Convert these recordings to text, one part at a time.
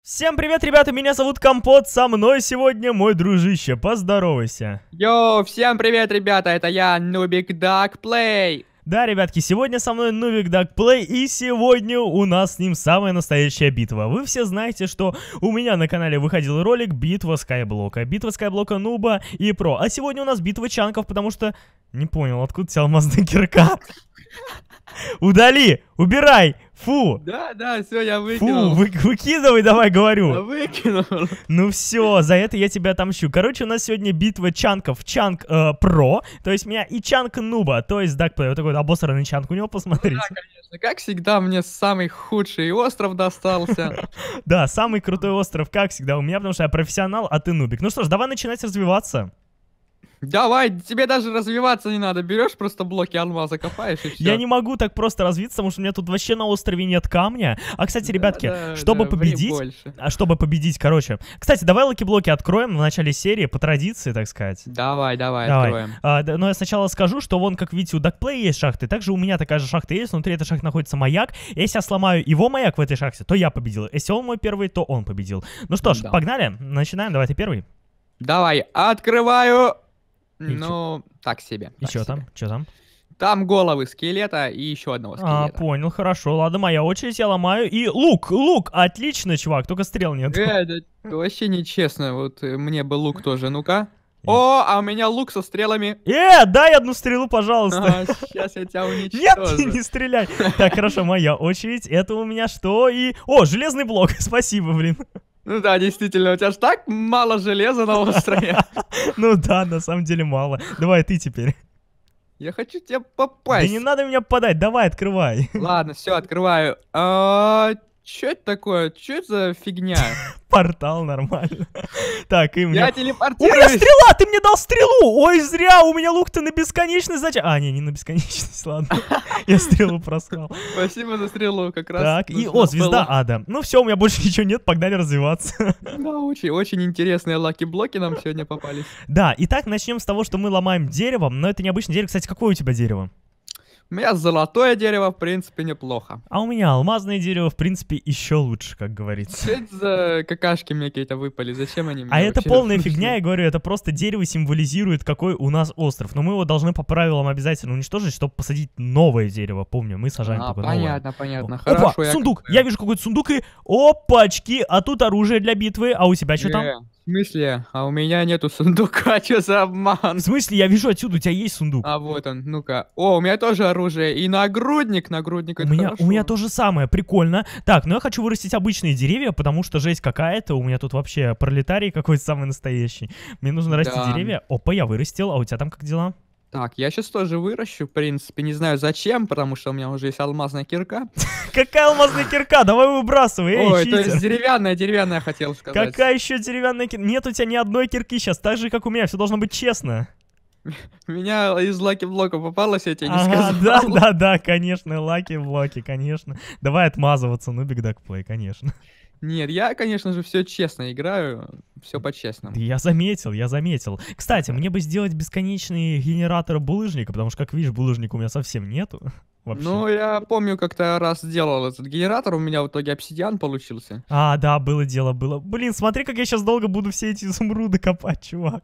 Всем привет, ребята, меня зовут Компот, со мной сегодня мой дружище, поздоровайся. Йоу, всем привет, ребята, это я, Нубик Duck Play. Да, ребятки, сегодня со мной Нубик Duck Play, и сегодня у нас с ним самая настоящая битва. Вы все знаете, что у меня на канале выходил ролик «Битва Скайблока». Битва Скайблока, Нуба и Про. А сегодня у нас битва чанков, потому что... Не понял, откуда у тебя алмазная кирка? Удали! Убирай! Фу! Да, все, я выкинул. Фу, выкидывай, давай, говорю. Я выкинул. Ну все, за это я тебя отомщу. Короче, у нас сегодня битва чанков. Чанк Про, то есть меня, и чанк Нуба, то есть Дакплей. Вот такой вот обосранный чанк у него, посмотрите. Да, конечно. Как всегда, мне самый худший остров достался. Да, самый крутой остров, как всегда, у меня, потому что я профессионал, а ты нубик. Ну что ж, давай начинать развиваться. Давай, тебе даже развиваться не надо. Берешь просто блоки алмаза, копаешь и все. Я не могу так просто развиться, потому что у меня тут вообще на острове нет камня. А, кстати, ребятки, чтобы победить, короче. Кстати, давай лаки-блоки откроем в начале серии, по традиции, так сказать. Давай, откроем. Но я сначала скажу, что вон, как видите, у Дакплея есть шахты. Также у меня такая же шахта есть, внутри этой шахты находится маяк. Если я сломаю его маяк в этой шахте, то я победил. Если он мой первый, то он победил. Ну что ж, погнали, начинаем, давай ты первый. Давай, открываю. Ну, так себе. И что там? Что там? Там головы скелета и еще одного скелета. Понял, хорошо. Ладно, моя очередь, я ломаю. И лук, отлично, чувак, только стрел нет. Это вообще нечестно. Вот мне бы лук тоже, ну-ка. О, а у меня лук со стрелами. Дай одну стрелу, пожалуйста. Сейчас я тебя уничтожу. Нет, не стреляй. Так, хорошо, моя очередь. Это у меня что? О, железный блок, спасибо, блин. Ну да, действительно, у тебя же так мало железа на острове. Ну да, на самом деле мало. Давай ты теперь. Я хочу тебя попасть. Да не надо меня попадать, давай, открывай. Ладно, все, открываю. Что это такое? Что это за фигня? Портал, нормально. Так, и мне... Я телепортируюсь. У меня стрела, ты мне дал стрелу. Ой, зря, у меня лук-то на бесконечность. Зачем? Не на бесконечность, ладно. Я стрелу просрал. Спасибо за стрелу, как раз. Так, и, звезда ада. Ну все, у меня больше ничего нет, погнали развиваться. Да, очень интересные лаки-блоки нам сегодня попались. Да, итак, начнем с того, что мы ломаем дерево, но это необычное дерево. Кстати, какое у тебя дерево? У меня золотое дерево, в принципе, неплохо. А у меня алмазное дерево, в принципе, еще лучше, как говорится. Что это за какашки мне какие-то выпали? Зачем они мне? А это полная фигня, я говорю, это просто дерево символизирует, какой у нас остров. Но мы его должны по правилам обязательно уничтожить, чтобы посадить новое дерево. Помню, мы сажаем только новое. Понятно. Хорошо. Опа, сундук! Я вижу какой-то сундук и... Опачки! А тут оружие для битвы. А у тебя что там? В смысле? А у меня нету сундука, что за обман? В смысле? Я вижу отсюда, у тебя есть сундук. А вот он, ну-ка. О, у меня тоже оружие. И нагрудник у меня то же самое, прикольно. Так, ну я хочу вырастить обычные деревья, потому что жесть какая-то. У меня тут вообще пролетарий какой-то самый настоящий. Мне нужно расти деревья. Опа, я вырастил. А у тебя там как дела? Так, я сейчас тоже выращу, в принципе, не знаю зачем, потому что у меня уже есть алмазная кирка. Какая алмазная кирка? Давай выбрасывай, эй, читер. То есть деревянная, хотел сказать. Какая еще деревянная кирка? Нет у тебя ни одной кирки сейчас, так же, как у меня, все должно быть честно. Меня из лаки-блока попалось, я тебе не сказал. Да, конечно, лаки-блоки, конечно. Давай отмазываться, Нубик Duck Play, конечно. Нет, я, конечно же, все честно играю, все по-честному. Я заметил. Кстати, мне бы сделать бесконечный генератор булыжника, потому что, как видишь, булыжника у меня совсем нету. Вообще. Ну, я помню, как-то раз сделал этот генератор, у меня в итоге обсидиан получился. Да, было дело. Блин, смотри, как я сейчас долго буду все эти изумруды копать, чувак.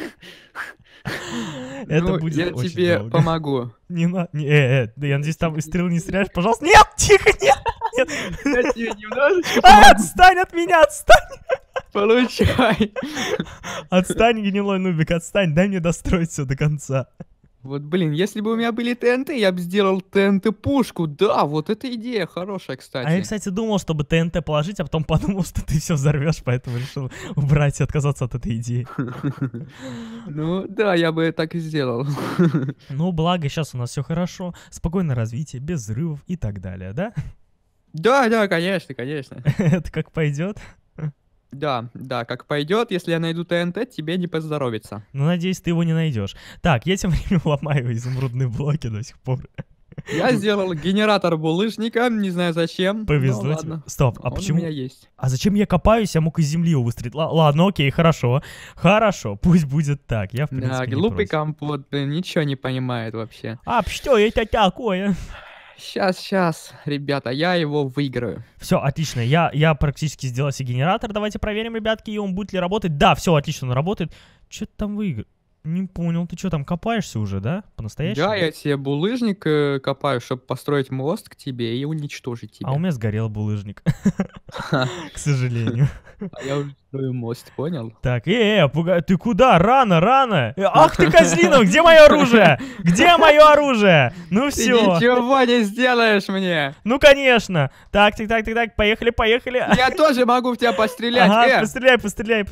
Это будет я очень тебе долго. Помогу. Не надо. Я надеюсь, там стрел не стреляешь, пожалуйста. Нет, тихо, нет. Я тебе немножечко отстань от меня, отстань. Получай. Отстань, гнилой нубик, отстань. Дай мне достроить все до конца. Вот, блин, если бы у меня были ТНТ, я бы сделал ТНТ-пушку. Да, вот эта идея хорошая, кстати. А я, кстати, думал, чтобы ТНТ положить, а потом подумал, что ты все взорвешь, поэтому решил убрать и отказаться от этой идеи. Ну, да, я бы так и сделал. Ну, благо, сейчас у нас все хорошо, спокойное развитие, без взрывов и так далее, да? Да, конечно. Это как пойдет? Да, как пойдет, если я найду ТНТ, тебе не поздоровится. Ну, надеюсь, ты его не найдешь. Так, я тем временем ломаю изумрудные блоки до сих пор. Я сделал генератор булыжника, не знаю зачем. Повезло тебе. Стоп, а почему? У меня есть. А зачем я копаюсь, я мог из земли его выстрелить? Ладно, окей, хорошо. Хорошо, пусть будет так. Я, в принципе, глупый Компот, ничего не понимает вообще. А что это такое? Сейчас, ребята, я его выиграю. Все, отлично. Я практически сделал себе генератор. Давайте проверим, ребятки, и он будет ли работать. Да, все, отлично, он работает. Что ты там выиграл? Не понял, ты что там копаешься уже, да? По-настоящему? Да, я тебе булыжник копаю, чтобы построить мост к тебе и уничтожить тебя. А у меня сгорел булыжник. К сожалению. А я уже строю мост, понял? Так, ты куда? Рано! Ах ты, козлина, где мое оружие? Где мое оружие? Ну Ты все. ничего не сделаешь мне! Ну конечно. Так, поехали. Я тоже могу в тебя пострелять. Ага, постреляй.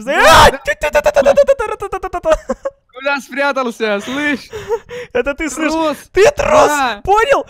Куда спрятался, слышь? Это ты слышишь? Трус! Ты трус! Да. Понял?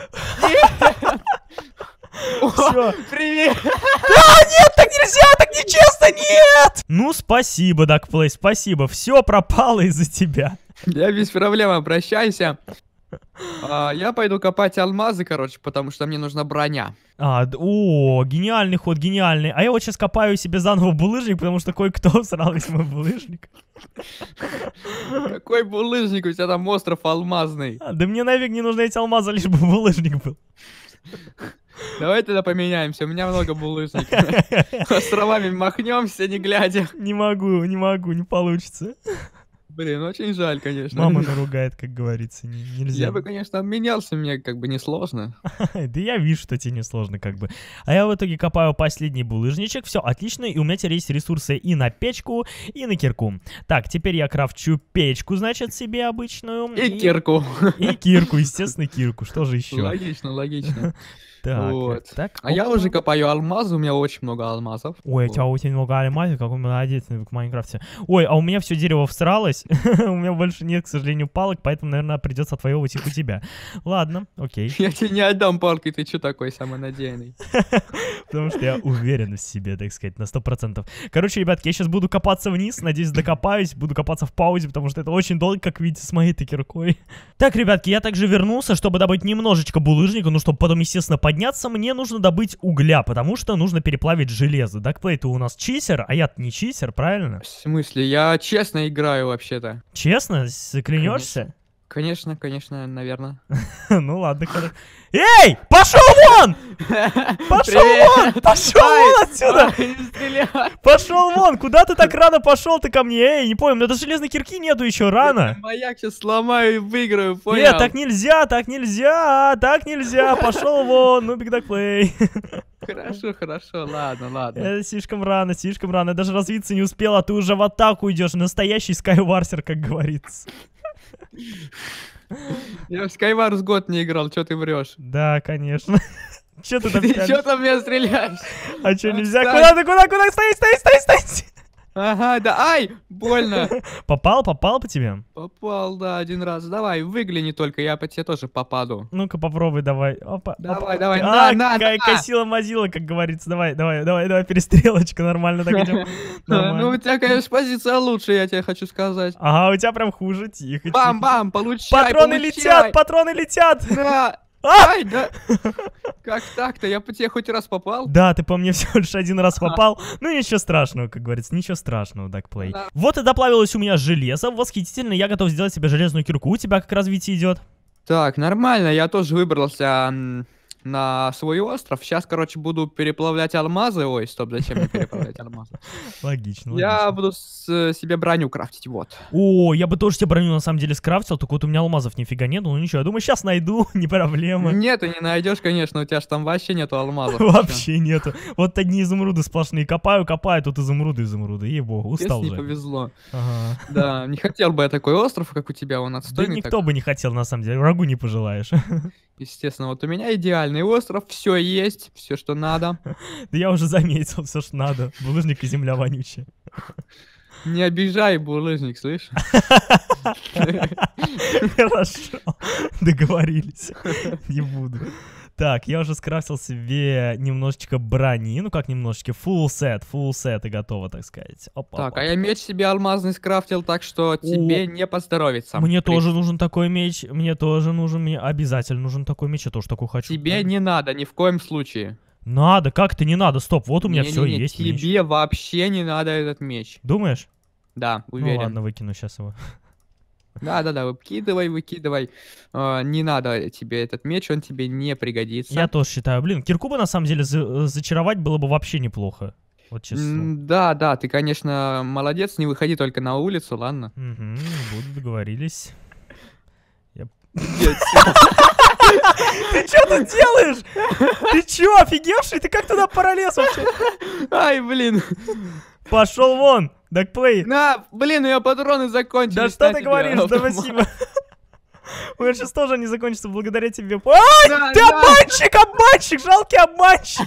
О, Всё. привет! Нет, так нельзя, так нечестно, нет! Ну, спасибо, Дакплей, спасибо. Все пропало из-за тебя. Я без проблем, обращайся. Я пойду копать алмазы, короче, потому что мне нужна броня. Гениальный ход, гениальный. А я вот сейчас копаю себе заново булыжник, потому что кое-кто всрал весь мой булыжник. Какой булыжник, у тебя там остров алмазный. Да мне нафиг не нужны эти алмазы, лишь бы булыжник был. Давай тогда поменяемся, у меня много булыжников. Островами махнемся, не глядя. Не могу, не получится. Блин, очень жаль, конечно. Мама наругает, как говорится, нельзя. Я бы, конечно, обменялся, мне как бы несложно. Да я вижу, что тебе несложно как бы. А я в итоге копаю последний булыжничек. Все, отлично. И у меня теперь есть ресурсы и на печку, и на кирку. Так, теперь я крафчу печку, значит, себе обычную. И кирку. И кирку, естественно, кирку. Что же еще? Логично. Так, Вот. так. А я уже копаю алмазы, у меня очень много алмазов. Ой, у тебя очень много алмазов, какой молодец в Майнкрафте. Ой, а у меня все дерево всралось. У меня больше нет, к сожалению, палок, поэтому, наверное, придется отвоевывать их у тебя. Ладно, окей. Я тебе не отдам палки, ты что такой самонадеянный? Потому что я уверен в себе, так сказать, на 100%. Короче, ребятки, я сейчас буду копаться вниз, надеюсь, докопаюсь. Буду копаться в паузе, потому что это очень долго, как видите, с моей-то киркой. Так, ребятки, я также вернулся, чтобы добыть немножечко булыжника, ну, чтобы потом, естественно, подняться, мне нужно добыть угля, потому что нужно переплавить железо. Дакплей, ты у нас читер, а я-то не читер, правильно? В смысле? Я честно играю вообще-то. Честно? Клянешься? Конечно, наверное. Ну ладно, хорошо. Эй, пошел вон! Пошел вон! Пошел вон отсюда! Пошел вон! Куда ты так рано пошел-то ко мне? Эй, не понял, у меня даже железной кирки нету еще, рано. Маяк сейчас сломаю и выиграю, понял? Нет, так нельзя. Пошел вон, ну бигдакплей. Хорошо, ладно. Это слишком рано. Я даже развиться не успел, а ты уже в атаку идешь. Настоящий скайварсер, как говорится. Я в Skywars год не играл, что ты врешь? Да, конечно. Че ты там Ты что там меня стреляешь? А че нельзя? Куда? Стой! Ага, да, ай, больно. Попал по тебе? Попал, да, один раз. Давай, выгляни только, я по тебе тоже попаду. Ну-ка попробуй, давай. Опа, Давай, на. Косила-мазила, как говорится. Давай, перестрелочка, нормально так идем. Ну, у тебя, конечно, позиция лучше, я тебе хочу сказать. Ага, у тебя прям хуже, тихо. Бам-бам, получай, Патроны летят! Да. Ай, да. Как так-то? Я по тебе хоть раз попал? Да, ты по мне всего лишь один раз попал. Ну ничего страшного, как говорится, ничего страшного, Дакплей. Да. Вот и доплавилось у меня железо. Восхитительно, я готов сделать себе железную кирку. У тебя как развитие идет? Так, нормально, я тоже выбрался на свой остров. Сейчас, короче, буду переплавлять алмазы. Ой, стоп, зачем мне переплавлять алмазы? Логично. Я буду себе броню крафтить, вот. О, я бы тоже себе броню на самом деле скрафтил, только вот у меня алмазов нифига нет, ну ничего, я думаю, сейчас найду, не проблема. Нет, ты не найдешь, конечно, у тебя же там вообще нету алмазов. Вообще нету. Вот одни изумруды сплошные. Копаю, тут изумруды, ей-богу, устал не же. повезло. Ага. Да, не хотел бы я такой остров, как у тебя, он Да отстойный. никто бы не хотел, на самом деле, врагу не пожелаешь. Естественно, вот у меня идеальный остров, все есть, все, что надо. Да я уже заметил все, что надо. Булыжник и земля вонючая. Не обижай, булыжник, слышь? Хорошо, договорились. Не буду. Так, я уже скрафтил себе немножечко брони. Ну как немножечко, full set и готово, так сказать. Опа, так, а я меч себе алмазный скрафтил, так что тебе не поздоровится. Мне тоже нужен такой меч. Мне обязательно нужен такой меч. Я тоже такой хочу. Тебе не надо, ни в коем случае. Надо, как-то не надо. Стоп, вот у меня все есть. Тебе вообще не надо этот меч. Думаешь? Да, уверен. Ну ладно, выкину сейчас его. Да-да-да, выкидывай. Не надо тебе этот меч, он тебе не пригодится. Я тоже считаю. Блин, кирку бы на самом деле зачаровать было бы вообще неплохо. Вот честно слово. Да, ты, конечно, молодец, не выходи только на улицу, ладно? Угу, буду, договорились. Нет, Ты что тут делаешь? Ты чё, офигевший? Ты как туда пролез вообще? Ай, блин. Пошел вон, Дакплей. На, блин, у меня патроны закончились. Да что на ты тебе, говоришь? Да автомат. спасибо. У меня сейчас тоже они закончатся благодаря тебе. Ай, Да, ты да. обманщик, жалкий обманщик.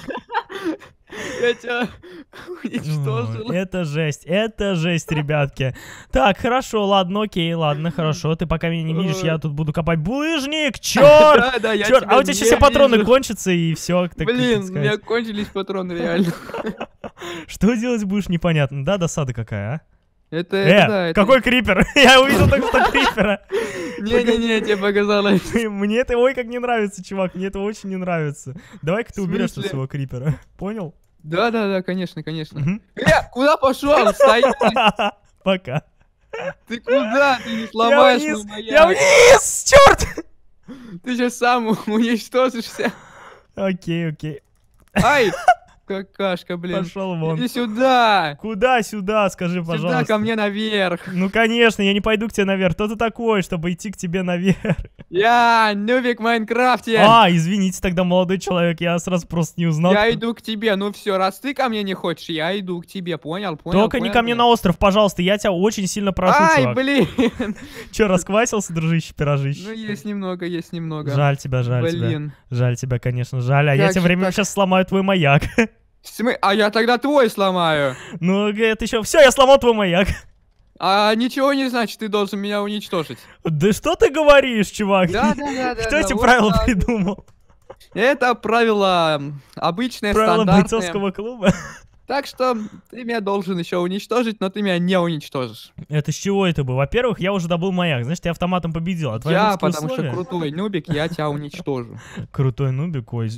Я тебя уничтожил. Это жесть, ребятки. Так, хорошо, ладно, окей, ладно, хорошо. Ты пока меня не видишь, я тут буду копать булыжник. Черт! Да, я Черт, тебя а у тебя сейчас не все патроны вижу. кончатся и все. Блин, у меня кончились патроны, реально. Что делать будешь, непонятно. Да, досада какая, а? Это, да, какой крипер? Я увидел только что крипера. Не-не-не, тебе показалось. Мне это ой как не нравится, чувак. Мне это очень не нравится. Давай-ка ты В уберешь смысле? своего крипера. Понял? Да, конечно. Мгм. Куда пошел? Стоять! Пока. Ты куда? Ты не Я сломаешь вниз! мой Я маяк. вниз! Черт! Ты сейчас сам уничтожишься. Окей. Ай, какашка, блин. Пошел вон. Иди сюда. Куда сюда, скажи, Сюда пожалуйста. ко мне наверх. Ну, конечно, я не пойду к тебе наверх. Кто ты такой, чтобы идти к тебе наверх? Я нубик в Майнкрафте. А, извините, тогда, молодой человек, я сразу просто не узнал. Я кто- иду к тебе. Ну все, раз ты ко мне не хочешь, я иду к тебе. Понял? Только не ко мне на остров, пожалуйста, я тебя очень сильно прошу, Ай, чувак. блин. Че, расквасился, дружище, пирожище? Ну есть немного. Жаль тебя. Блин. Жаль тебя, конечно, жаль. А я Как тем же временем так? сейчас сломаю твой маяк. А я тогда твой сломаю. Ну, это еще... Все, я сломал твой маяк. А ничего не значит, ты должен меня уничтожить. Да что ты говоришь, чувак? Да. Кто эти вот правила так. придумал? Это правило обычное, Правила стандартное. бойцовского клуба? Так что ты меня должен еще уничтожить, но ты меня не уничтожишь. Это с чего это было? Во-первых, я уже добыл маяк. Значит, я автоматом победил. А твои Я, нубские потому условия? что крутой нубик, я тебя уничтожу. Крутой нубик, ой.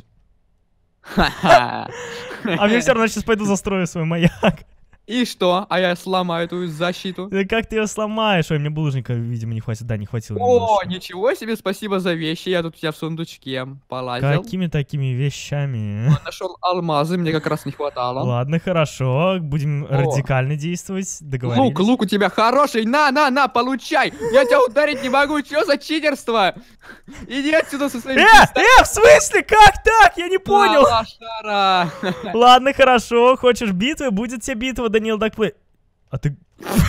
Ха-ха. А мне все равно сейчас пойду застрою свой маяк. И что? А я сломаю эту защиту. Да как ты ее сломаешь? Ой, мне булыжника, видимо, не хватит. Да, не хватило О, немножко. ничего себе, спасибо за вещи. Я тут у тебя в сундучке полазил. Какими такими вещами? Нашел алмазы, мне как раз не хватало. Ладно, хорошо. Будем радикально действовать. Договорились. Лук у тебя хороший. На, получай. Я тебя ударить не могу. Что за читерство? Иди отсюда со своим в смысле? Как так? Я не понял. лошара. Ладно, хорошо. Хочешь битвы? Будет тебе битва, Даниил Дакплей. А ты...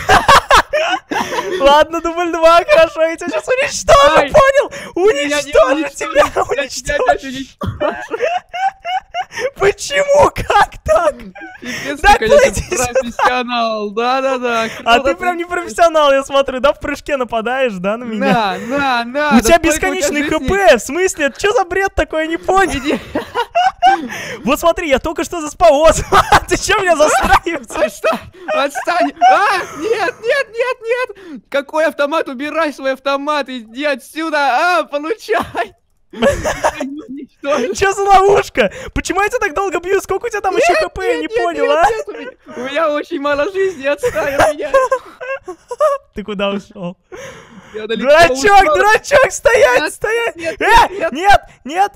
Ладно, дубль 2, хорошо, я тебя сейчас уничтожу, Ай. понял? Я не Уничтожу тебя, уничтожу. Почему? Как так? Пипец, Да, ты, конечно, платите. профессионал. Да. А ты прям не профессионал, я смотрю, да, в прыжке нападаешь, да, на меня? На. У тебя бесконечный ХП, в смысле? Это что за бред такой, я не понял. Иди. Вот смотри, я только что заспал. Ты что меня застраиваешь? Отстань. Нет. Какой автомат? Убирай свой автомат. Иди отсюда. Получай. Что за ловушка? Почему я тебя так долго бью? Сколько у тебя там еще ХП? Я не понял, а? У меня очень мало жизни. Отстань от меня. Ты куда ушел? Я далеко Дурачок, ушел. дурачок, стоять, Нет, стоять! нет.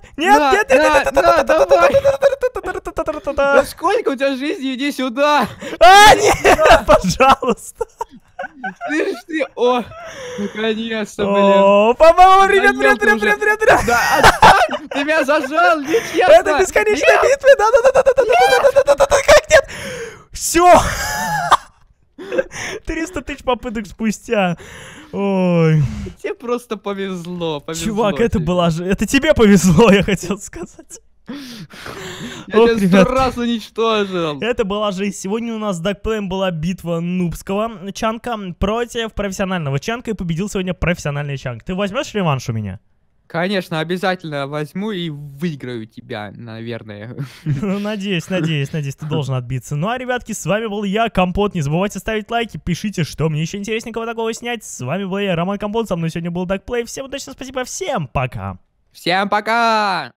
Да сколько у тебя жизни? Иди сюда. А, нет, пожалуйста! Слышишь ты? О, наконец-то, блин. О, по-моему, привет. Да, отстань! Ты меня зажал, нечестно! Это бесконечная битва, да, как нет? Все! 300 тысяч попыток спустя. Ой. Тебе просто повезло. Чувак, это тебе. была же... Это тебе повезло, я хотел сказать. Я Ох, тебя 100 ребят. раз уничтожил. Это была жизнь. Сегодня у нас с Дакплеем была битва нубского чанка против профессионального чанка, и победил сегодня профессиональный чанк. Ты возьмешь реванш у меня? Конечно, обязательно возьму и выиграю тебя, наверное. Ну, надеюсь, ты должен отбиться. Ну а, ребятки, с вами был я, Компот. Не забывайте ставить лайки, пишите, что мне еще интересненького такого снять. С вами был я, Роман Компот, со мной сегодня был Дакплей. Всем удачи, спасибо, всем пока! Всем пока!